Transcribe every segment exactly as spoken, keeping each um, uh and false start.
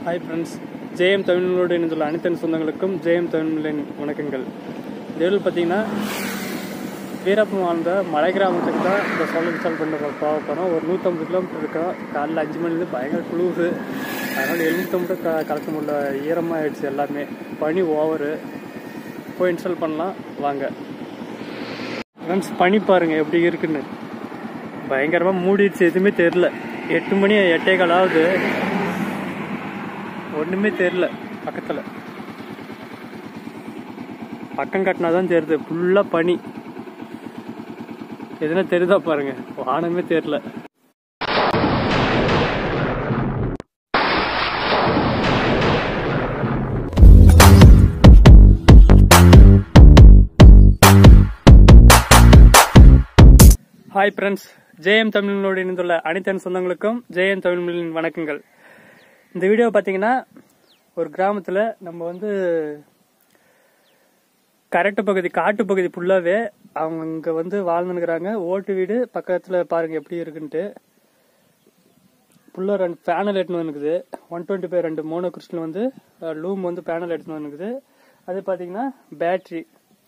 Hi friends, JM தமிழோடு இணைந்துள்ள அனைத்து சொந்தங்களுக்கும் ஜேஎம் தமிழின் வணக்கங்கள். இதில் பார்த்தீங்கன்னா வீரப்பன் வாழ்ந்த மலை கிராமத்துக்கு தான் இந்த சோலார் இன்ஸ்டால் பண்ண போக போகிறோம். ஒரு நூற்றம்பது கிலோமீட்டர் இருக்கோம். காலைல அஞ்சு மணிலேருந்து பயங்கர குளிர், அதனால் எழுநூற்றம்பது க கலக்க முடியல, ஈரமாக ஆகிடுச்சு எல்லாமே. பனி ஓவரு. போய் இன்ஸ்டால் பண்ணலாம் வாங்க ஃப்ரெண்ட்ஸ். பனி பாருங்கள் எப்படி இருக்குன்னு, பயங்கரமாக மூடிடுச்சு, எதுவுமே தெரில. எட்டு மணி எட்டே கால் ஆகுது, ஒன்றுமே தெரில. பக்கத்தில் பக்கம் கட்டினா தான் தெரியுது, ஃபுல்லாக பனி. எதுனா தெரியுதா பாருங்க, வானமே தெரில. ஹாய் ஃப்ரெண்ட்ஸ், ஜேஎம் தமிழோடு இணைந்துள்ள அனைத்து சொந்தங்களுக்கும் ஜேஎம் தமிழின் வணக்கங்கள். இந்த வீடியோ பார்த்தீங்கன்னா ஒரு கிராமத்தில் நம்ம வந்து கரெக்டு பகுதி, காட்டு பகுதி ஃபுல்லாகவே அவங்க இங்கே வந்து வாழ்ந்துருக்குறாங்க. ஓட்டு வீடு பக்கத்தில் பாருங்கள் எப்படி இருக்குன்ட்டு. ஃபுல்லாக ரெண்டு பேனல் எடுத்துன்னு வந்துக்குது. ஒன் டுவெண்ட்டி ஃபைவ் ரெண்டு மோனோ கிறிஸ்டில் வந்து லூம் வந்து பேனல் எடுத்துன்னு வந்துக்குது. அது பார்த்தீங்கன்னா பேட்ரி.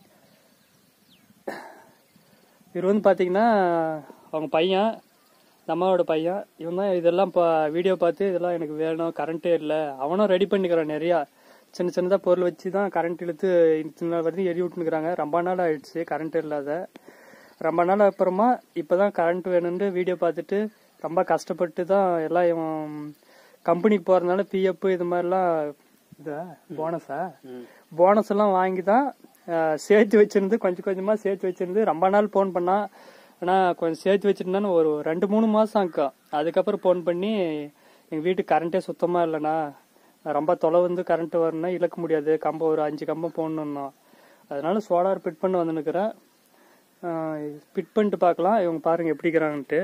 இவர் வந்து பார்த்தீங்கன்னா அவங்க பையன், நம்மளோட பையன். இவன் தான் இதெல்லாம் இப்போ வீடியோ பார்த்து இதெல்லாம் எனக்கு வேணும், கரண்ட்டே இல்லை. அவனும் ரெடி பண்ணிக்கிறான். நிறையா சின்ன சின்னதாக பொருள் வச்சு தான் கரண்ட் இழுத்து சின்ன நாள் வரைக்கும் எரி விட்டுனுக்குறாங்க. ரொம்ப நாள் ஆயிடுச்சு கரண்ட் இல்லாத. ரொம்ப நாள் அப்புறமா இப்போ தான் கரண்ட் வேணும்னு வீடியோ பார்த்துட்டு ரொம்ப கஷ்டப்பட்டு தான் எல்லாம் இவன் கம்பெனிக்கு போகிறதுனால பிஎஃப் இது மாதிரிலாம் இதா போனஸா போனஸ் எல்லாம் வாங்கி தான் சேர்த்து வச்சிருந்து, கொஞ்சம் கொஞ்சமாக சேர்த்து வச்சிருந்து. ரொம்ப நாள் ஃபோன் பண்ணா, ஆனால் கொஞ்சம் சேர்த்து வச்சிருந்தான்னு ஒரு ரெண்டு மூணு மாதம் ஆக்கா. அதுக்கப்புறம் ஃபோன் பண்ணி எங்கள் வீட்டுக்கு கரண்ட்டே சுத்தமாக இல்லைண்ணா, ரொம்ப தொலை வந்து கரண்ட் வரணும்னா இழக்க முடியாது, கம்பம் ஒரு அஞ்சு கம்பம் போடணுன்னா, அதனால சோலார் ஃபிட் பண்ண வந்துன்னுக்கிறேன். ஃபிட் பண்ணிட்டு பார்க்கலாம் இவங்க பாருங்கள் எப்படிக்கிறாங்கன்ட்டு.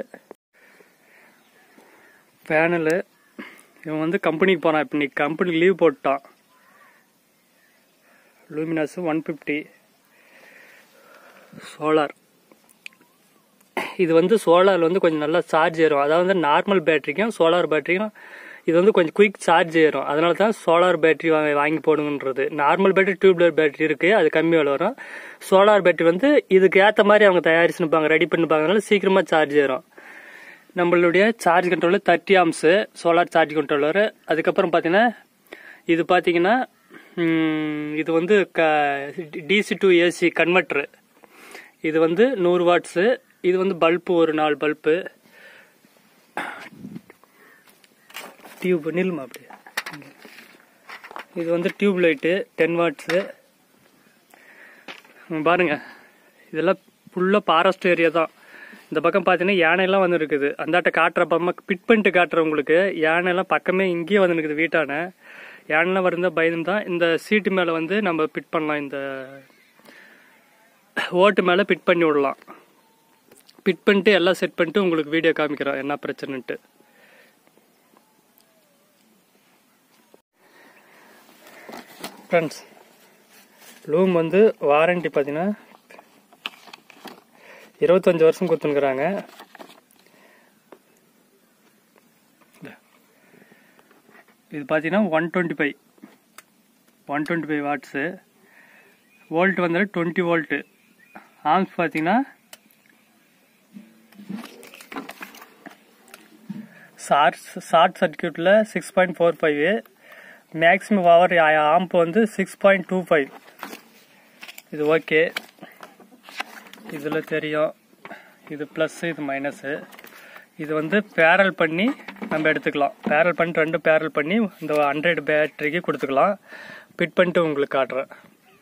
பேனலு இவன் வந்து கம்பெனிக்கு போனான். இப்போ இன்னைக்கு கம்பெனிக்கு லீவ் போட்டான். Luminous one fifty solar. இது வந்து சோலார் வந்து கொஞ்சம் நல்லா சார்ஜ் ஏறும். அதாவது நார்மல் பேட்டரிக்கும் சோலார் பேட்டரிக்கும் இது வந்து கொஞ்சம் குயிக் சார்ஜ் ஏறும். அதனால தான் சோலார் பேட்டரி வாங்கி வாங்கி போடுங்கன்றது. நார்மல் பேட்டரி டியூப்லர் பேட்டரி இருக்குது, அது கம்மி விலை வரும். சோலார் பேட்டரி வந்து இதுக்கு ஏற்ற மாதிரி அவங்க தயாரிச்சுப்பாங்க, ரெடி பண்ணிப்பாங்க, அதனால சீக்கிரமாக சார்ஜ் ஏறும். நம்மளுடைய charge controller thirty amps solar charge controller. அதுக்கப்புறம் பார்த்தீங்கன்னா இது பார்த்தீங்கன்னா இது வந்து க டிசி டு ஏசி கன்வெர்ட்ரு. இது வந்து நூறு வாட்ஸு. இது வந்து பல்பு, ஒரு நாலு பல்பு. டியூப் நில்மா அப்படி. இது வந்து டியூப் லைட்டு டென் வாட்ஸு. பாருங்க, இதெல்லாம் ஃபுல்லாக ஃபாரஸ்ட் ஏரியா தான். இந்த பக்கம் பார்த்தீங்கன்னா யானையெல்லாம் வந்து இருக்குது. அந்தாட்ட காட்டுற பக்கமாக பிட் பண்ணிட்டு காட்டுறவங்களுக்கு யானையெல்லாம் பக்கமே இங்கேயே வந்து இருக்குது. வீட்டான யானைலாம் வருந்தா பயந்து தான் இந்த சீட்டு மேலே வந்து நம்ம பிட் பண்ணலாம், இந்த ஓட்டு மேலே பிட் பண்ணி விடலாம். பிட் பண்ணிட்டு எல்லாம் செட் பண்ணிட்டு உங்களுக்கு வீடியோ காமிக்கிறோம் என்ன பிரச்சனைன்ட்டு. ஃப்ரெண்ட்ஸ், லூம் வந்து வாரண்டி பார்த்தீங்கன்னா இருபத்தஞ்சி வருஷம் கொடுத்துருக்குறாங்க. இது பார்த்தீங்கன்னா one twenty five one twenty five watts. Volt வந்து டுவெண்ட்டி வோல்ட்டு. ஆம்ஸ் பார்த்தீங்கன்னா ஷார்ட் ஷார்ட் சர்க்கியூட்டில் six point four five. Maximum power amp வந்து சிக்ஸ் பாயிண்ட் டூ ஃபைவ். இது ஓகே, இதில் தெரியும். இது ப்ளஸ்ஸு, இது மைனஸு. இது வந்து பேரல் பண்ணி நம்ம எடுத்துக்கலாம். பேரல் பண்ணிட்டு ரெண்டு பேரல் பண்ணி இந்த ஹண்ட்ரட் பேட்டரிக்கு கொடுத்துக்கலாம். ஃபிட் பண்ணிட்டு உங்களுக்கு காட்டுறேன்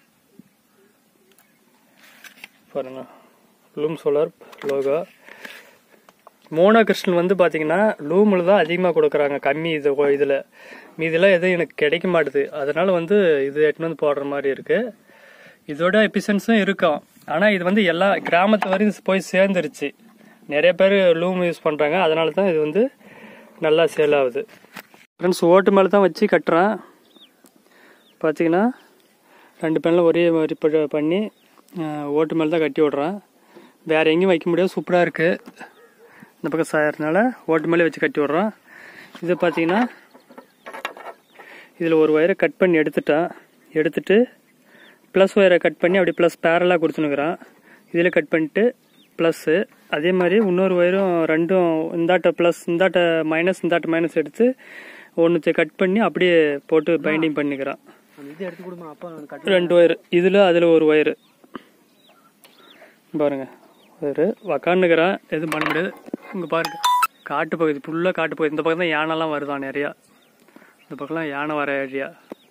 பாருங்க. Loom solar logo. Mono crystal வந்து பார்த்தீங்கன்னா லூமில் தான் அதிகமாக கொடுக்குறாங்க, கம்மி இது இதில். மீதெல்லாம் எதுவும் எனக்கு கிடைக்க மாட்டுது. அதனால வந்து இது எட்டுன்னு வந்து போடுற மாதிரி இருக்குது. இதோட எஃபிஷியன்ஸும் இருக்கும். ஆனால் இது வந்து எல்லா கிராமத்து வரையும் போய் சேர்ந்துருச்சு. நிறைய பேர் லூம் யூஸ் பண்ணுறாங்க, அதனால தான் இது வந்து நல்லா சேல் ஆகுது. ஃப்ரெண்ட்ஸ், ஓட்டு மேலே தான் வச்சு கட்டுறேன். பார்த்தீங்கன்னா ரெண்டு பேனில் ஒரே மாதிரி பண்ணி ஓட்டு மேலே தான் கட்டி விட்றேன். வேறு எங்கேயும் வைக்க முடியாது, சூப்பராக இருக்குது. இந்த பக்கம் சாயறதுனால ஓட்டு மேலே வச்சு கட்டி விட்றோம். இது பார்த்தீங்கன்னா இதில் ஒரு ஒயரை கட் பண்ணி எடுத்துட்டான். எடுத்துட்டு ப்ளஸ் ஒயரை கட் பண்ணி அப்படி ப்ளஸ் பேரலாக கொடுத்துனுக்குறான். இதில் கட் பண்ணிட்டு ப்ளஸ்ஸு, அதே மாதிரி இன்னொரு ஒயரும் ரெண்டும் இந்தாட்ட ப்ளஸ் இந்தாட்ட மைனஸ் இந்தாட்ட மைனஸ் எடுத்து ஒன்றுத்தை கட் பண்ணி அப்படியே போட்டு பைண்டிங் பண்ணிக்கிறான். ரெண்டு ஒயரு இதில் அதில் ஒரு ஒயரு பாருங்க. ஒயரு உக்காந்துக்கிறான், எதுவும் பண்ண முடியாது. இங்கே பாருங்க, காட்டு பகுதி ஃபுல்லாக காட்டு பகுதி. இந்த பக்கம் தான் யானைலாம் வருதான் நிறையா. இந்த பக்கம்லாம் யானை வர ஏரியா.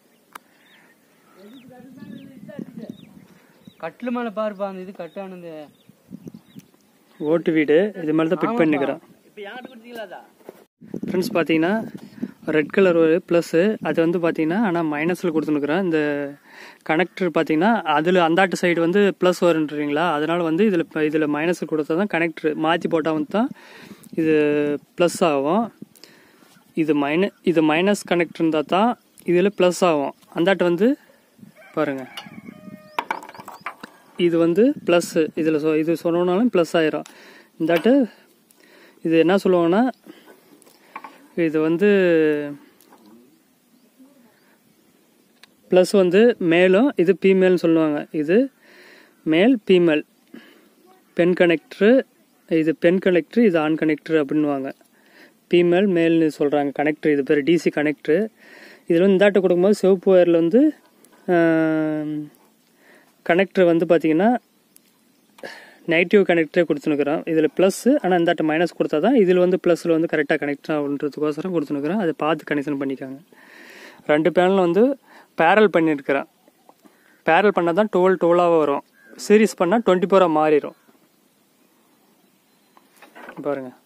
கட்டில் மேலே பாருப்பா, அந்த இது கட்டானது ஓட்டு வீடு, இது மேலே தான் பிட் பண்ணிக்கிறான். ஃப்ரெண்ட்ஸ் பார்த்தீங்கன்னா ரெட் கலர் ஒரு ப்ளஸ்ஸு, அது வந்து பார்த்தீங்கன்னா ஆனால் மைனஸில் கொடுத்துனுக்குறேன். இந்த கனெக்டர் பார்த்தீங்கன்னா அதில் அந்தாட்டு சைடு வந்து ப்ளஸ் வருன்றீங்களா, அதனால் வந்து இதில் இதில் மைனஸில் கொடுத்தா தான் கனெக்டர் மாற்றி போட்டால் வந்து தான் இது ப்ளஸ் ஆகும். இது மைன இது மைனஸ் கனெக்டர் இருந்தால் தான் இதில் ப்ளஸ் ஆகும். அந்தாட்டு வந்து பாருங்கள், இது வந்து ப்ளஸ்ஸு, இதில் சொ இது சொன்னோன்னாலும் ப்ளஸ் ஆயிரும். இந்தாட்டு இது என்ன சொல்லுவாங்கன்னா, இது வந்து ப்ளஸ் வந்து மேலும் இது ஃபீமேல்னு சொல்லுவாங்க. இது மேல் ஃபீமேல், பென் கனெக்டரு, இது பென் கனெக்டரு, இது ஆண் கனெக்டரு அப்படின்வாங்க. ஃபீமேல் மேல்னு சொல்கிறாங்க கனெக்டர். இது பேர் டிசி கனெக்டரு. இதில் வந்து இந்தாட்ட கொடுக்கும்போது சிவப்பு ஒயரில் வந்து கனெக்டர் வந்து பார்த்திங்கன்னா நெகட்டிவ் கனெக்டரே கொடுத்துனுக்குறோம். இதில் ப்ளஸ்ஸு, ஆனால் இந்தாட்ட மைனஸ் கொடுத்தா தான் இதில் வந்து ப்ளஸில் வந்து கரெக்டாக கனெக்ட் ஆகுன்றதுக்கோசரம் கொடுத்துனுக்குறோம். அதை பார்த்து கனெக்ஷன் பண்ணிக்காங்க. ரெண்டு பேனல் வந்து பேரல் பண்ணியிருக்கிறேன். பேரல் பண்ணால் தான் டுவெல் டுவெல்லாக வரும். சீரீஸ் பண்ணால் டுவெண்ட்டி ஃபோராக மாறிடும். பாருங்கள்,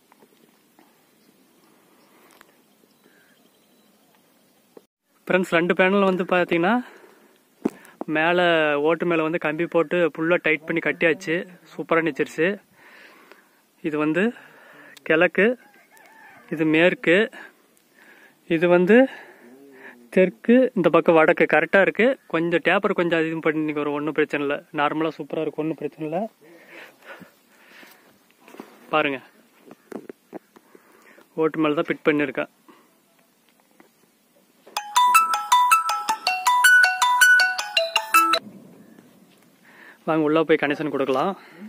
ஃப்ரெண்ட்ஸ் ரெண்டு பேனல் வந்து பார்த்தீங்கன்னா மேலே ஓட்டு மேலே வந்து கம்பி போட்டு ஃபுல்லாக டைட் பண்ணி கட்டியாச்சு. சூப்பராக நிச்சிருச்சு. இது வந்து கிழக்கு, இது மேற்கு, இது வந்து தெற்கு, இந்த பக்கம் வடக்கு கரெக்டாக இருக்குது. கொஞ்சம் டேப்பர் கொஞ்சம் அதிகம் பண்ணி வரும், ஒன்றும் பிரச்சனை இல்லை. நார்மலாக சூப்பராக இருக்கும், ஒன்றும் பிரச்சனை இல்லை. பாருங்கள், ஓட்டு மேலே தான் ஃபிட் பண்ணியிருக்கேன். வாங்க உள்ளே போய் கனெக்ஷன் கொடுக்கலாம்.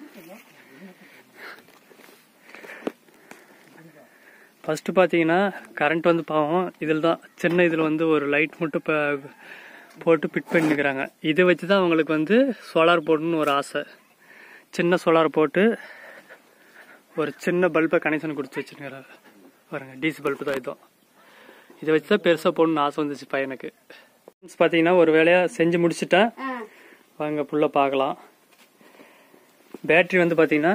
ஃபஸ்ட்டு பார்த்தீங்கன்னா கரண்ட் வந்து பாவம் இதில் தான் சின்ன இதில் வந்து ஒரு லைட் மட்டும் இப்போ போட்டு ஃபிட் பண்ணிக்கிறாங்க. இதை வச்சு தான் அவங்களுக்கு வந்து சோலார் போடணுன்னு ஒரு ஆசை. சின்ன சோலார் போட்டு ஒரு சின்ன பல்பை கனெக்ஷன் கொடுத்து வச்சுருக்கிறாங்க. பாருங்கள், டிசி பல்பு தான் இதுவும். இதை வச்சு தான் பெருசாக போடணுன்னு ஆசை வந்துச்சு பையனுக்கு. பார்த்தீங்கன்னா ஒரு வேலையாக செஞ்சு முடிச்சுட்டேன். வாங்க ஃபுல்லாக பார்க்கலாம். பேட்ரி வந்து பார்த்தீங்கன்னா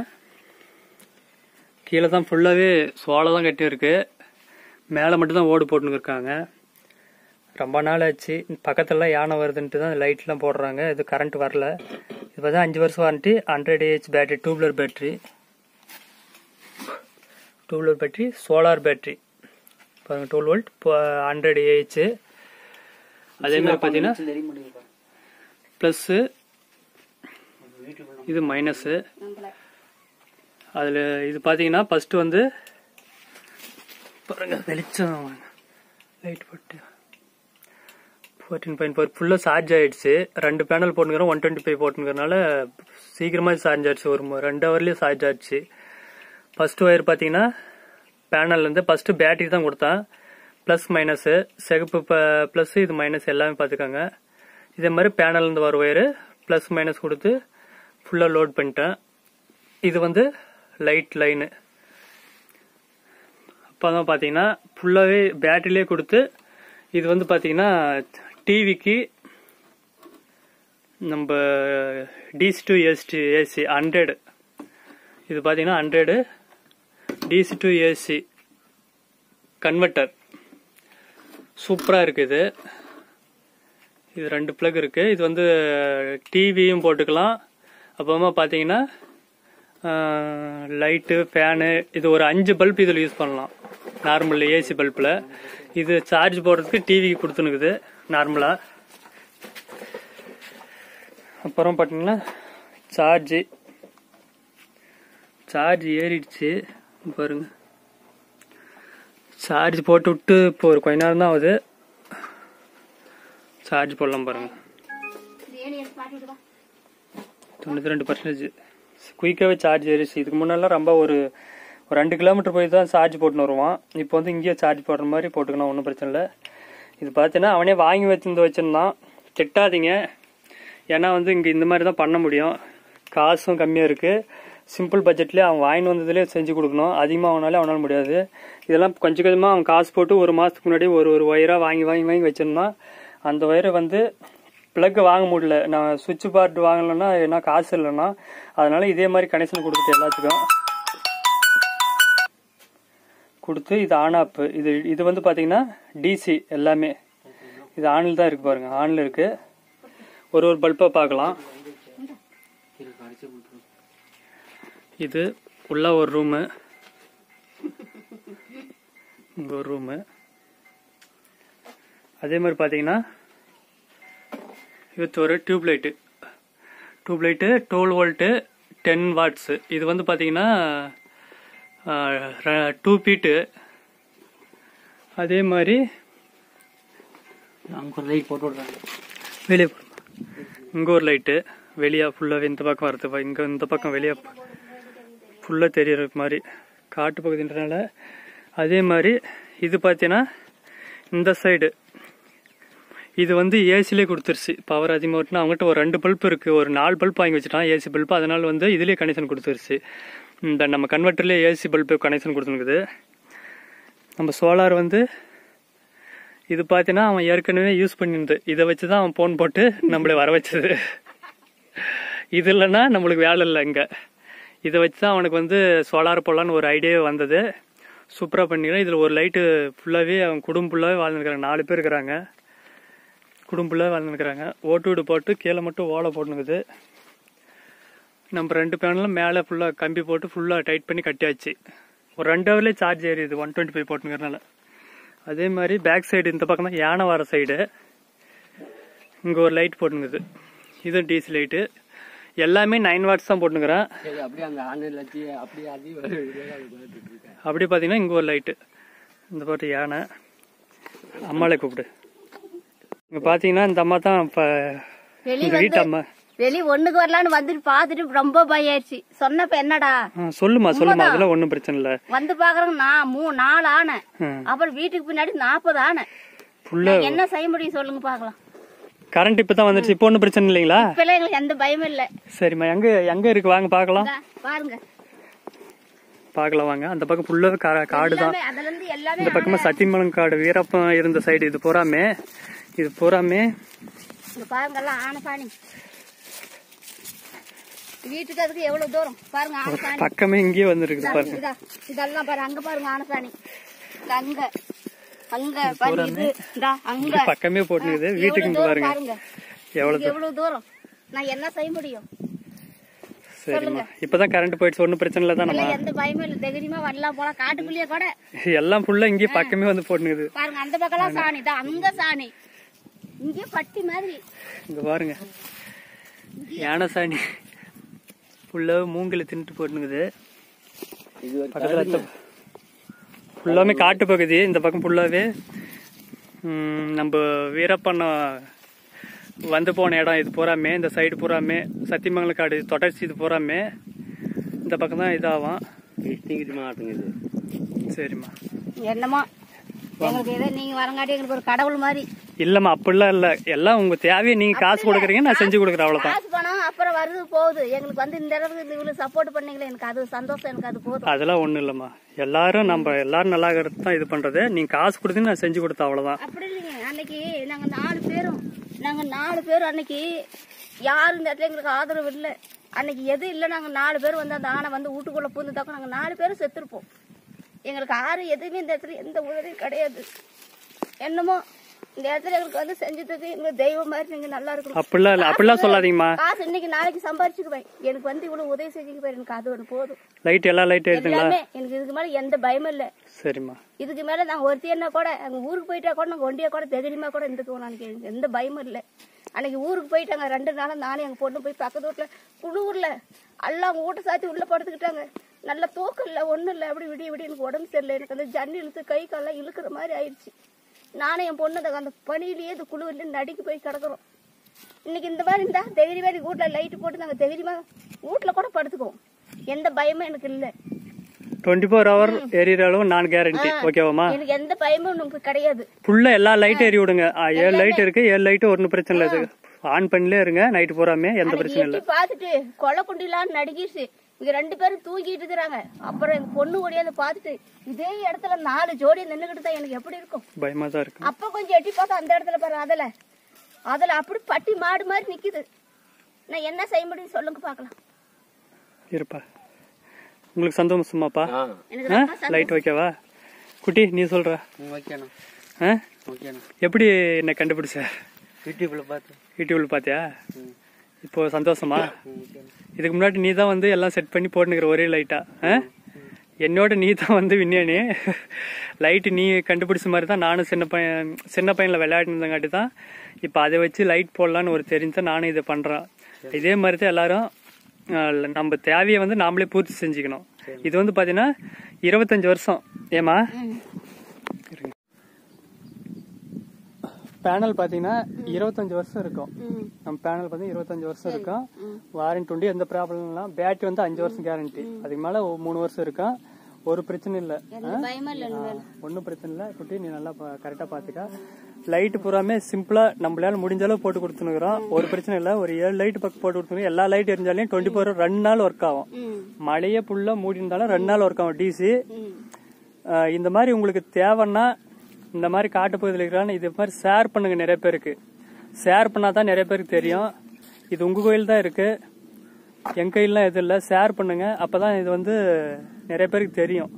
கீழே தான் ஃபுல்லாகவே சோலை தான் கட்டியிருக்கு. மேலே மட்டும்தான் ஓடு போட்டுன்னு இருக்காங்க. ரொம்ப நாள் ஆச்சு. பக்கத்துலலாம் யானை வருதுன்ட்டு தான் லைட்லாம் போடுறாங்க. இது கரண்ட் வரல. இப்போ தான் அஞ்சு வருஷம் warranty. Hundred AH battery, tubular battery, tubular battery, solar battery. பாருங்கள், டுவெல் வோல்ட், ஹண்ட்ரட் ஏஹெச். அதேமாதிரி பார்த்தீங்கன்னா ப்ளஸ்ஸு, இது மைனஸு. அதில் இது பார்த்தீங்கன்னா ஃபஸ்ட்டு வந்து பாருங்க, வெளிச்சம் லைட் போட்டு ஃபோர்டீன் பாயிண்ட் ஃபோர் ஃபுல்லாக சார்ஜ் ஆகிடுச்சு. ரெண்டு பேனல் போட்டுக்கிறோம், ஒன் டுவெண்ட்டி ஃபைவ் போட்டுக்கிறனால சீக்கிரமாக சார்ஜ் ஆகிடுச்சு. ஒரு ரெண்டு ஹவர்லேயே சார்ஜ் ஆகிடுச்சு. ஃபஸ்ட்டு ஒயர் பார்த்தீங்கன்னா பேனல்லேருந்து ஃபஸ்ட்டு பேட்டரி தான் கொடுத்தேன். ப்ளஸ் மைனஸு, சிகப்பு இப்போ ப்ளஸ்ஸு, இது மைனஸ் எல்லாமே பார்த்துக்கோங்க. இதே மாதிரி பேனல்லேருந்து வர ஒயரு ப்ளஸ் மைனஸ் கொடுத்து ஃபுல்லாக லோட் பண்ணிட்டேன். இது வந்து லைட் லைனு. அப்போ தான் பார்த்தீங்கன்னா ஃபுல்லாகவே பேட்டரியிலே கொடுத்து, இது வந்து பார்த்தீங்கன்னா டிவிக்கு நம்ம DC to SD AC hundred, இது பார்த்தீங்கன்னா hundred DC to AC converter. சூப்பராக இருக்குது. இது ரெண்டு பிளக் இருக்குது. இது வந்து டிவியும் போட்டுக்கலாம். அப்புறமா பார்த்தீங்கன்னா லைட்டு, ஃபேனு, இது ஒரு அஞ்சு பல்ப் இதில் யூஸ் பண்ணலாம். நார்மல் ஏசி பல்பில் இது சார்ஜ் போடுறதுக்கு டிவிக்கு கொடுத்துனுக்குது நார்மலாக. அப்புறம் பார்த்தீங்கன்னா சார்ஜு சார்ஜ் ஏறிடுச்சு பாருங்க. சார்ஜ் போட்டு விட்டு இப்போ ஒரு கொஞ்ச நேரம் தான் ஆகுது. சார்ஜ் போடலாம் பாருங்க. தொண்ணூற்றி ரெண்டு பர்சன்டேஜ் குயிக்காகவே சார்ஜ் ஏறிச்சு. இதுக்கு முன்னெல்லாம் ரொம்ப ஒரு ஒரு ரெண்டு கிலோமீட்டர் போய் தான் சார்ஜ் போட்டுன்னு வருவான். இப்போ வந்து இங்கேயே சார்ஜ் போடுற மாதிரி போட்டுக்கணும், ஒன்றும் பிரச்சனை இல்லை. இது பார்த்தீங்கன்னா அவனே வாங்கி வச்சிருந்து வச்சுருந்தான். திட்டாதீங்க, ஏன்னா வந்து இங்கே இந்த மாதிரி தான் பண்ண முடியும். காசும் கம்மியாக இருக்குது. சிம்பிள் பட்ஜெட்லேயே அவன் வாங்கிட்டு வந்ததுலேயே செஞ்சு கொடுக்கணும். அதிகமாக அவனாலே அவனால் முடியாது. இதெல்லாம் கொஞ்சம் கொஞ்சமாக அவன் காசு போட்டு ஒரு மாதத்துக்கு முன்னாடி ஒரு ஒரு ஒயராக வாங்கி வாங்கி வாங்கி வச்சுருந்தான். அந்த ஒயரை வந்து ப்ளக் வாங்க முடியல. நான் சுவிட்ச் பார்ட் வாங்கலைன்னா ஏன்னா காசு இல்லைன்னா, அதனால இதே மாதிரி கனெக்ஷன் கொடுத்துட்டு எல்லாத்துக்கும் கொடுத்து இது ஆன் ஆப். இது இது வந்து பார்த்தீங்கன்னா டிசி எல்லாமே. இது ஆனில் தான் இருக்குது பாருங்க, ஆனில் இருக்கு. ஒரு ஒரு பல்பாக பார்க்கலாம். இது உள்ள ஒரு ரூமு, இங்கே ஒரு ரூமு. அதே மாதிரி பார்த்தீங்கன்னா இது ஒரு tube light tube light twelve volt ten watts. இது வந்து பார்த்தீங்கன்னா டூ ஃபீட்டு. அதே மாதிரி ஒரு லைட் போட்டு விட்றாங்க வெளியே. இங்கே ஒரு லைட்டு வெளியே ஃபுல்லாகவே இந்த பக்கம் வரது. இங்கே இந்த பக்கம் வெளியே ஃபுல்லாக தெரியற மாதிரி காட்டு பகுதின்றனால. அதே மாதிரி இது பார்த்தீங்கன்னா இந்த சைடு இது வந்து ஏசிலே கொடுத்துருச்சு. பவர் அதிகமாக இருக்குன்னா அவங்ககிட்ட ஒரு ரெண்டு பல்ப் இருக்குது. ஒரு நாலு பல்ப் வாங்கி வச்சுட்டான் ஏசி பல்ப். அதனால வந்து இதுலேயே கனெக்ஷன் கொடுத்துருச்சு. இந்த நம்ம கன்வெர்ட்டர்லேயே ஏசி பல்ப்பு கனெக்ஷன் கொடுத்துருக்குது. நம்ம சோலார் வந்து இது பார்த்தீங்கன்னா அவன் ஏற்கனவே யூஸ் பண்ணிருந்து. இதை வச்சு தான் அவன் ஃபோன் போட்டு நம்மளை வர வச்சது. இது இல்லைன்னா நம்மளுக்கு வேலை இல்லை இங்கே. இதை வச்சு தான் அவனுக்கு வந்து சோலார் போடலான்னு ஒரு ஐடியாவே வந்தது. சூப்பராக பண்ணிக்கிறேன். இதில் ஒரு லைட்டு ஃபுல்லாகவே அவன் குடும்பம் ஃபுல்லாகவே வாழ்ந்துருக்கிறாங்க. நாலு பேர் இருக்கிறாங்க, குடும்பம் ஃபுல்லாக வாழ்ந்துருக்கிறாங்க. ஓட்டு வீடு போட்டு கீழே மட்டும் ஓலை போட்டுனுக்குது. நம்ம ரெண்டு பேனலும் மேலே ஃபுல்லாக கம்பி போட்டு ஃபுல்லாக டைட் பண்ணி கட்டியாச்சு. ஒரு ரெண்டு ஹவர்லேயே சார்ஜ் ஏறிடுது ஒன் டுவெண்ட்டி ஃபைவ் போட்டுங்கிறனால. அதே மாதிரி பேக் சைடு இந்த பக்கம் தான் யானை வர சைடு. இங்கே ஒரு லைட் போட்டுங்குது. இதுவும் டிசி லைட்டு. எல்லாமே நைன் வாட்ஸ் தான் போட்டுக்கிறேன். அப்படி பார்த்தீங்கன்னா இங்கே ஒரு லைட்டு. இந்த பாட்டு யானை. அம்மாளை கூப்பிடு. இங்கே பார்த்தீங்கன்னா இந்த அம்மா தான் இப்போ வீட்டு அம்மா. வெளியே ஒண்ணுக்கு வரலான்னு வந்துட்டு பாத்துட்டு ரொம்ப பயம் ஆயிடுச்சு. சொன்னப்ப என்னடா சொல்லுமா சொல்லுமா, அதெல்லாம் ஒன்றும் பிரச்சனை இல்லை. வந்து பாக்குறேங்க நான் மூணு நாலு ஆனை, அப்புறம் வீட்டுக்கு பின்னாடி நாற்பது ஆனை. என்ன செய்ய முடியும் சொல்லுங்க பாக்கலாம். கரண்ட் இப்பதான் வந்துச்சு, இப்போ ஒன்றும் பிரச்சனை இல்லைங்களா? இப்பெல்லாம் எங்களுக்கு எந்த பயமும் இல்லை. சரிம்மா, எங்க எங்க இருக்கு வாங்க பாக்கலாம். பாருங்க பாக்கலாம் வாங்க. அந்த பக்கம் ஃபுல்லாவே காடு தான். இந்த பக்கமா சத்தியமங்கலம் காடு வீரப்பம் இருந்த சைடு. இது பூராமே இது பூராமே பாருங்க ஆனை சாணி. வீட்டுக்கு அதுக்கு எவ்வளவு தூரம் பாருங்க. ஆனை சாணி பக்கமே இங்கேயே வந்துருக்குது பாருங்க. இதெல்லாம் பாருங்க, அங்க பாருங்க ஆனை சாணி. அங்க அங்க பாருங்க, அங்க பக்கமே போட்டுக்குது. வீட்டுக்கு பாருங்க எவ்வளவு எவ்வளவு தூரம். நான் என்ன செய்ய முடியும்? சரிம்மா, இப்பதான் கரண்ட் போயிடுச்சு, ஒன்னும் பிரச்சனை இல்ல தானே? எந்த பயமும் இல்ல, தைரியமா வரலாம் போலாம். காட்டுக்குள்ளேயே கூட எல்லாம் ஃபுல்லா இங்கே பக்கமே வந்து போட்டுக்குது பாருங்க. அந்த பக்கம் சாணி தான், அங்க சாணி, இங்கே பட்டி மாதிரி. இங்க பாருங்க யானை சாணி ஃபுல்லா மூங்கில தின்ட்டு போட்டுக்குது. பக்கத்துல ஃபுல்லாமே காட்டு பகுதி. இந்த பக்கம் ஃபுல்லாவே நம்ம வீரப்பண்ண வந்து போன இடம். இது பூராமே இந்த சைடு பூராமே சத்தியமங்கலம் காடு தொடர்ச்சி. இது பூராமே இந்த பக்கம் தான் இதாகும். சரிம்மா, என்னமா எங்களுக்கு ஏதோ நீங்க வரங்காட்டி எங்களுக்கு ஒரு கடவுள் மாதிரி. இல்லம்மா அப்படிலாம் இல்ல, எல்லாம் உங்க தேவையை நீங்க காசு கொடுக்குறீங்க, நான் செஞ்சு கொடுக்குறேன், அவ்வளவுதான். காசு பணம் அப்புறம் வருது போகுது. எங்களுக்கு வந்து இந்த அளவுக்கு இவ்வளவு சப்போர்ட் பண்ணீங்களே, எனக்கு அது சந்தோஷம், எனக்கு அது போதும். அதெல்லாம் ஒண்ணும் இல்லம்மா, எல்லாரும் நம்ம எல்லாரும் நல்லா இருக்கிறது தான் இது பண்றது. நீங்க காசு கொடுத்து நான் செஞ்சு கொடுத்தேன், அவ்வளவுதான். அப்படி இல்லைங்க, அன்னைக்கு நாங்க நாலு பேரும் நாங்க நாலு பேரும் அன்னைக்கு யாரும் இந்த இடத்துல எங்களுக்கு ஆதரவு இல்லை. அன்னைக்கு எது இல்லை, நாங்க நாலு பேர் வந்து அந்த ஆனை வந்து வீட்டுக்குள்ள பூந்துட்டாக்க நாங்க நாலு பேரும் செத்துருப்போம். எங்களுக்கு ஆறு எதுவுமே இந்த இடத்துல எந்த உதவியும் கிடையாது. என்னமோ இந்த இடத்துல எங்களுக்கு வந்து செஞ்சதுக்கு எங்களுக்கு தெய்வம் மாதிரி நீங்க நல்லா இருக்கணும். அப்படிலாம் இல்ல, அப்படிலாம் சொல்லாதீங்கம்மா. காசு இன்னைக்கு நாளைக்கு சம்பாரிச்சுக்குவேன், எனக்கு வந்து இவ்வளவு உதவி செஞ்சுக்குவேன், எனக்கு அது ஒண்ணு போதும். லைட் எல்லா லைட் எடுத்துங்களா? எனக்கு இதுக்கு மேல எந்த பயமும் இல்ல. சரிம்மா, இதுக்கு மேல நாங்க ஒருத்தி என்ன கூட அங்க ஊருக்கு போயிட்டா கூட நாங்க ஒண்டியா கூட தைரியமா கூட இருந்துக்குவோம். எனக்கு எந்த பயமும் இல்ல. அன்னைக்கு ஊருக்கு போயிட்டாங்க ரெண்டு நாளும், நானே எங்க பொண்ணு போய் பக்கத்து வீட்டுல குழுவுல எல்லாம் அவங்க வீட்டை சாத்தி உள்ள படுத்துக்கிட்டாங்க. நல்ல தூக்கம் இல்ல, ஒண்ணும் இல்ல. அப்படி விடிய விடிய எனக்கு உடம்பு சரியில்லை. எனக்கு அந்த ஜன்னி இழுத்து கை காலெல்லாம் இழுக்கிற மாதிரி ஆயிடுச்சு. நானும் என் பொண்ணு அந்த பனியிலேயே இந்த குழுவிலேயே நடுக்கி போய் கிடக்குறோம். இன்னைக்கு இந்த மாதிரி இருந்தா தைரியமா எனக்கு வீட்டுல லைட் போட்டு நாங்க தைரியமா வீட்டுல கூட படுத்துக்குவோம். எந்த பயமும் எனக்கு இல்ல. டுவெண்ட்டி ஃபோர் ஹவர் எரியற அளவு நான் கேரண்டி. ஓகேவாமா? எனக்கு எந்த பயமும் நமக்கு கிடையாது. ஃபுல்லா எல்லா லைட்டும் எரி விடுங்க. ஏழு லைட் இருக்கு, ஏழு லைட் ஒன்னும் பிரச்சனை இல்ல. ஆன் பண்ணிலே இருங்க நைட் பூராமே, எந்த பிரச்சனை இல்ல. பாத்துட்டு கொலை குண்டிலாம் நடுக்கிடுச்சு. இங்க ரெண்டு பேரும் தூங்கிட்டு இருக்கிறாங்க. அப்புறம் எங்க பொண்ணு ஓடியாந்து பாத்துட்டு இதே இடத்துல நாலு ஜோடி நின்னுகிட்டு தான் எனக்கு எப்படி இருக்கும்? பயமா தான் இருக்கு. அப்ப கொஞ்சம் எட்டி பார்த்தா அந்த இடத்துல பாரு, அதுல அதுல அப்படி பட்டி மாடு மாதிரி நிக்குது. நான் என்ன செய்ய முடியும் சொல்லுங்க பாக்கலாம். இருப்பா, உங்களுக்கு சந்தோஷமாப்பா? லைட் வைக்கவா? குட்டி நீ சொல்ற. எப்படி என்ன கண்டுபிடிச்ச? யூடியூப்ல பார்த்து. யூடியூப்ல பாத்தியா? இப்போ சந்தோஷமா? இதுக்கு முன்னாடி நீ தான் வந்து எல்லாம் செட் பண்ணி போட்டுக்கிற ஒரே லைட்டா? என்னோட நீ தான் வந்து விஞ்ஞானி. லைட் நீ கண்டுபிடிச்ச மாதிரி தான் நானும் சின்ன பையன் சின்ன பையன்ல விளையாடுனதுங்காட்டி தான் இப்போ அதை வச்சு லைட் போடலான்னு ஒரு தெரிஞ்சா நானும் இதை பண்றேன். இதே மாதிரி தான் எல்லாரும் நம்ம தேவையை வந்து நாமளே பூர்த்தி செஞ்சுக்கணும். இது வந்து பாத்தீங்கன்னா இருபத்தஞ்சு வருஷம். ஏமா பேனல் பாத்தீங்கன்னா இருபத்தஞ்சு வருஷம் இருக்கும். நம்ம பேனல் பாத்தீங்கன்னா இருபத்தஞ்சு வருஷம் இருக்கும். வாரண்டி உண்டு, எந்த ப்ராப்ளம் இல்ல. பேட்டரி வந்து அஞ்சு வருஷம் கேரண்டி. அதுக்கு மேல மூணு வருஷம் இருக்கும். ஒரு பிரச்சனை இல்ல, ஒன்னும் பிரச்சனை இல்ல. குட்டி நீ நல்லா கரெக்டா பாத்துக்க. லைட் பூராமே சிம்பிளா நம்மளால முடிஞ்ச அளவு போட்டு கொடுத்துருக்கோம். ஒரு பிரச்சனை இல்ல. ஒரு ஏழு லைட் பக்கம் போட்டு கொடுத்துருக்கோம். எல்லா லைட் எரிஞ்சாலையும் டுவெண்ட்டி ஃபோர் ரெண்டு நாள் ஒர்க் ஆகும். மழையே புல்லா மூடி இருந்தாலும் ரெண்டு நாள் ஒர்க் ஆகும் டிசி. இந்த மாதிரி உங்களுக்கு தேவைன்னா இந்த மாதிரி காட்டு பகுதியில் இருக்கிறான்னு இது மாதிரி ஷேர் பண்ணுங்க நிறைய பேருக்கு. ஷேர் பண்ணாதான் நிறைய பேருக்கு தெரியும். இது உங்க கோயில் தான் இருக்கு, என் கையிலாம் எதுவும் இல்லை. ஷேர் பண்ணுங்க, அப்பதான் இது வந்து நிறைய பேருக்கு தெரியும்.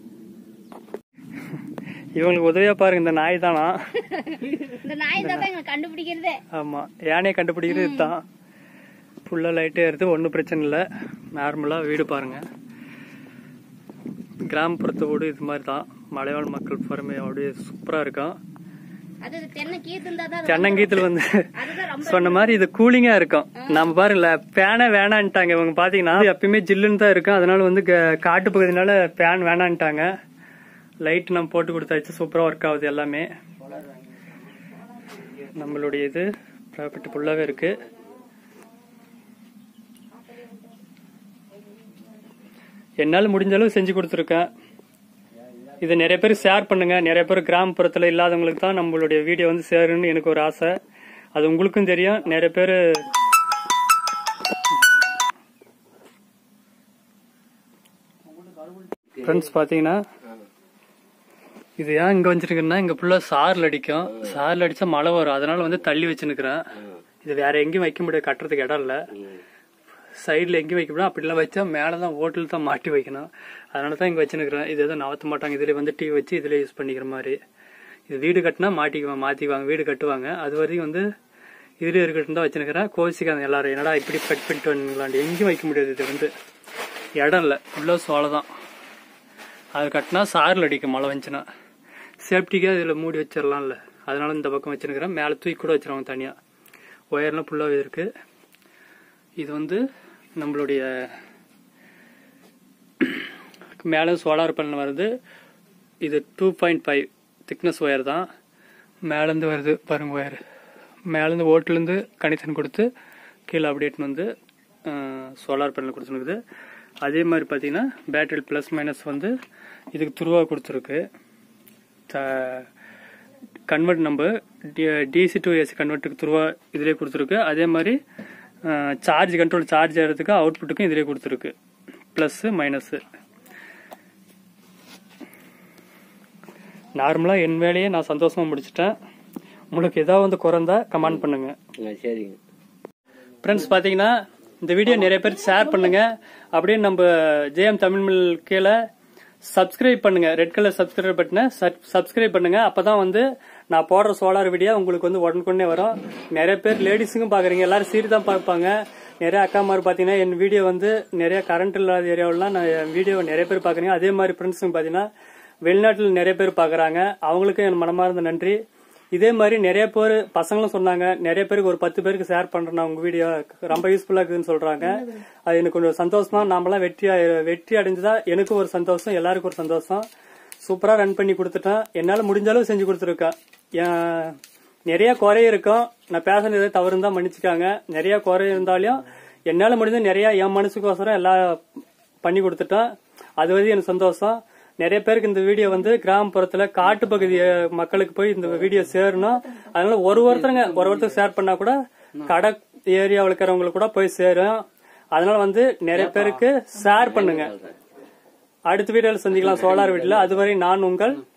இவங்களுக்கு உதவியா பாருங்க, இந்த நாய் தானா? கண்டுபிடிக்கிறதே. ஆமா, யானையை கண்டுபிடிக்கிறது இதுதான். ஃபுல்லா லைட்டே ஏறுது, ஒன்னும் பிரச்சனை இல்லை. நார்மலா வீடு பாருங்க. கிராமப்புறத்து வீடு இது மாதிரி தான். மலைவாழ் மக்கள் பொறுமை அப்படியே சூப்பரா இருக்கும். தென்னங்கீத்துல வந்து சொன்ன மாதிரி இது கூலிங்கா இருக்கும். நம்ம பாருங்கள பேனை வேணான்ட்டாங்க இவங்க. பாத்தீங்கன்னா எப்பயுமே ஜில்லுன்னு தான் இருக்கும். அதனால வந்து காட்டு பகுதினால பேன் வேணான்ட்டாங்க. லைட் நம்ம போட்டு கொடுத்தாச்சு, சூப்பரா ஒர்க் ஆகுது எல்லாமே. நம்மளுடைய இது ப்ராப்பர்ட்டி ஃபுல்லாவே இருக்கு. என்னால முடிஞ்ச அளவு செஞ்சு கொடுத்துருக்கேன். இது நிறைய பேர் ஷேர் பண்ணுங்க. நிறைய பேர் கிராமப்புறத்துல இல்லாதவங்களுக்கு தான் நம்மளுடைய வீடியோ வந்து சேருன்னு எனக்கு ஒரு ஆசை. அது உங்களுக்கும் தெரியும். நிறைய பேர் ஃப்ரெண்ட்ஸ் பாத்தீங்கன்னா இது ஏன் இங்க வச்சிருக்கேன்னா, இங்க ஃபுல்லா சாரல் அடிக்கும். சாரல் அடிச்சா மழை வரும். அதனால வந்து தள்ளி வச்சுருக்கிறேன். இது வேற எங்கேயும் வைக்க முடியாது, கட்டுறதுக்கு இடம் இல்ல. சைட்ல எங்கேயும் வைக்க முடியும். அப்படிலாம் வச்சா மேலதான் ஓட்டல் தான் மாட்டி வைக்கணும். அதனாலதான் இங்க வச்சுருக்கிறேன். இது எதுவும் நவத்த மாட்டாங்க. இதுல வந்து டிவி வச்சு இதுல யூஸ் பண்ணிக்கிற மாதிரி. இது வீடு கட்டினா மாட்டிக்குவாங்க, மாத்திக்குவாங்க, வீடு கட்டுவாங்க. அது வரைக்கும் வந்து இதுல இருக்கட்டும் தான் வச்சுருக்கிறேன். கோவிச்சுக்காங்க எல்லாரும், என்னடா இப்படி கட் பண்ணிட்டு வந்துங்களாண்டு. எங்கேயும் வைக்க முடியாது. இது வந்து இடம் இல்ல, ஃபுல்லா சோலை தான். அது கட்டினா சாரல் அடிக்கும் மழை வந்துச்சுன்னா. சேஃப்டிக்கா இதுல மூடி வச்சிடலாம்ல, அதனால இந்த பக்கம் வச்சுருக்கிறேன். மேல தூக்கி கூட வச்சிருவாங்க தனியா. ஒயர்லாம் ஃபுல்லாவே இருக்கு. இது வந்து நம்மளுடைய மேல சோலார் பேனல் வருது. இது two point five thickness wire தான். மேலேருந்து வருது பாருங்க ஒயர். மேலேருந்து ஓட்டுலேருந்து கனெக்ஷன் கொடுத்து கீழே அப்டேட்னு வந்து சோலார் பேனல் கொடுத்துருக்குது. அதே மாதிரி பார்த்தீங்கன்னா பேட்டரி ப்ளஸ் மைனஸ் வந்து இதுக்கு துருவா கொடுத்துருக்கு. கன்வெர்ட் நம்ம டிசி டு ஏசி கன்வெர்ட்டுக்கு துருவா இதிலே கொடுத்துருக்கு. அதே மாதிரி சார்ஜ் கண்ட்ரோல் சார்ஜ் ஆகிறதுக்கு அவுட்புட்டுக்கும் இதிலே கொடுத்துருக்கு, பிளஸ் மைனஸ். நார்மலா என் வேலையை நான் சந்தோஷமா முடிச்சிட்டேன். உங்களுக்கு ஏதாவது வந்து குறைந்தா கமெண்ட் பண்ணுங்க. சரிங்க ஃப்ரெண்ட்ஸ், பாத்தீங்கன்னா இந்த வீடியோ நிறைய பேர் ஷேர் பண்ணுங்க. அப்படியே நம்ம ஜேஎம் தமிழ் மில் கீழே சப்ஸ்கிரைப் பண்ணுங்க. ரெட் கலர் சப்ஸ்கிரைப் பட்டனை சப்ஸ்கிரைப் பண்ணுங்க. அப்பதான் வந்து நான் போடுற சோலார் வீடியோ உங்களுக்கு வந்து உடனுக்குடனே வரும். நிறைய பேர் லேடிஸுக்கும் பாக்குறீங்க, எல்லாரும் சீரி தான் பார்ப்பாங்க. நிறைய அக்காமார் பாத்தீங்கன்னா என் வீடியோ வந்து நிறைய கரண்ட் இல்லாத ஏரியாவிலாம் நான் என் வீடியோ நிறைய பேர் பாக்குறீங்க. அதே மாதிரி ஃப்ரெண்ட்ஸுங்க பாத்தீங்கன்னா வெளிநாட்டில் நிறைய பேர் பாக்குறாங்க. அவங்களுக்கும் என் மனமார்ந்த நன்றி. இதே மாதிரி நிறைய பேர் பசங்களும் சொன்னாங்க, நிறைய பேருக்கு ஒரு பத்து பேருக்கு ஷேர் பண்றேன் உங்க வீடியோ ரொம்ப யூஸ்ஃபுல்லா இருக்குதுன்னு சொல்றாங்க. அது எனக்கு கொஞ்சம் சந்தோஷமா. நாமெல்லாம் வெற்றி வெற்றி அடைஞ்சதா எனக்கும் ஒரு சந்தோஷம், எல்லாருக்கும் ஒரு சந்தோஷம். சூப்பரா ரன் பண்ணி கொடுத்துட்டேன். என்னால முடிஞ்ச அளவு செஞ்சு கொடுத்துருக்கேன். நிறைய குறை இருக்கும், நான் பேசுறது தவறு தான் மன்னிச்சுக்காங்க. நிறைய குறை இருந்தாலும் என்னால முடிஞ்ச நிறைய என் மனசுக்கோசரம் எல்லாம் பண்ணி கொடுத்துட்டேன். அது வந்து எனக்கு சந்தோஷம். நிறைய பேருக்கு இந்த வீடியோ வந்து கிராமப்புறத்துல காட்டு பகுதி மக்களுக்கு போய் இந்த வீடியோ சேரணும். அதனால ஒரு ஒருத்தருங்க ஒரு ஒருத்தர் ஷேர் பண்ணா கூட கடை ஏரியாவில் இருக்கிறவங்களுக்கு கூட போய் சேரும். அதனால வந்து நிறைய பேருக்கு ஷேர் பண்ணுங்க. அடுத்த வீடியோல சந்திக்கலாம் சோலார் வீட்டுல. அதுவரை நான் உங்கள்